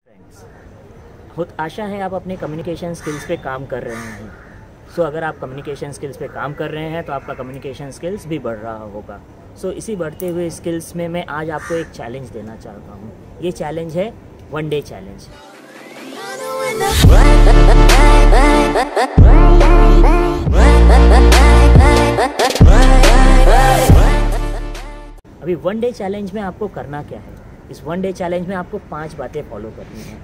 बहुत आशा है आप अपने कम्युनिकेशन स्किल्स पे काम कर रहे हैं। अगर आप कम्युनिकेशन स्किल्स पे काम कर रहे हैं तो आपका कम्युनिकेशन स्किल्स भी बढ़ रहा होगा। इसी बढ़ते हुए स्किल्स में मैं आज आपको एक चैलेंज देना चाहता हूँ। ये चैलेंज है 1 डे चैलेंज। अभी 1 डे चैलेंज में आपको करना क्या है? इस 1 डे चैलेंज में आपको 5 बातें फॉलो करनी है।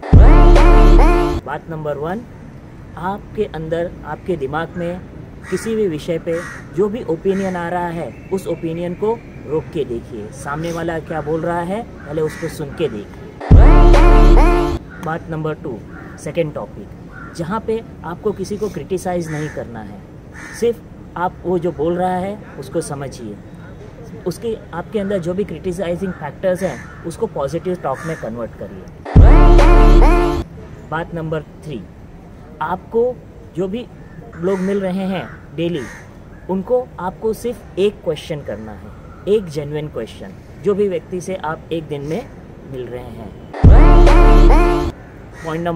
बात नंबर 1, आपके अंदर, आपके दिमाग में किसी भी विषय पे जो भी ओपिनियन आ रहा है, उस ओपिनियन को रोक के देखिए। सामने वाला क्या बोल रहा है, पहले उसको सुन के देखिए। बात नंबर 2, सेकेंड टॉपिक, जहाँ पे आपको किसी को क्रिटिसाइज़ नहीं करना है, सिर्फ आप वो जो बोल रहा है उसको समझिए। उसके आपके अंदर जो भी क्रिटिसाइजिंग फैक्टर्स हैं उसको पॉजिटिव टॉक में कन्वर्ट करिए। बात नंबर 3, आपको जो भी लोग मिल रहे हैं डेली, उनको आपको सिर्फ एक क्वेश्चन करना है, एक जेन्युइन क्वेश्चन, जो भी व्यक्ति से आप एक दिन में मिल रहे हैं। पॉइंट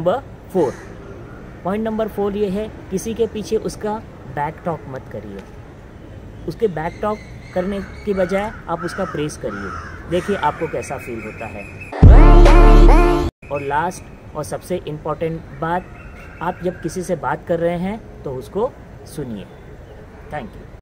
नंबर 4 ये है, किसी के पीछे उसका बैक टॉक मत करिए। उसके बैक टॉक करने की बजाय आप उसका प्रेस करिए, देखिए आपको कैसा फील होता है। और लास्ट और सबसे इम्पॉर्टेंट बात, आप जब किसी से बात कर रहे हैं तो उसको सुनिए। Thank you.